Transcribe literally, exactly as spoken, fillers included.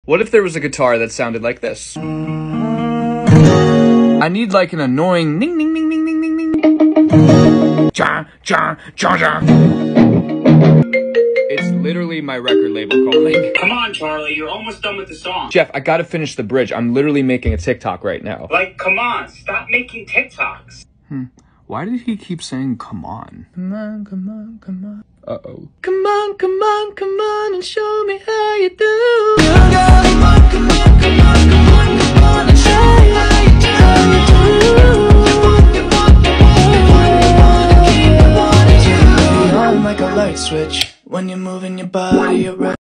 What if there was a guitar that sounded like this? I need like an annoying ning ning ning ning ning ning ning. Ja, ja, ja, ja. It's literally my record label calling. Come on, Charlie, you're almost done with the song. Jeff, I gotta finish the bridge. I'm literally making a TikTok right now. Like, come on, stop making TikToks. Hmm. Why did he keep saying come on? Come on, come on, come on. Uh-oh. Come on, come on, come on and show me how you do. Come on, come on, come on.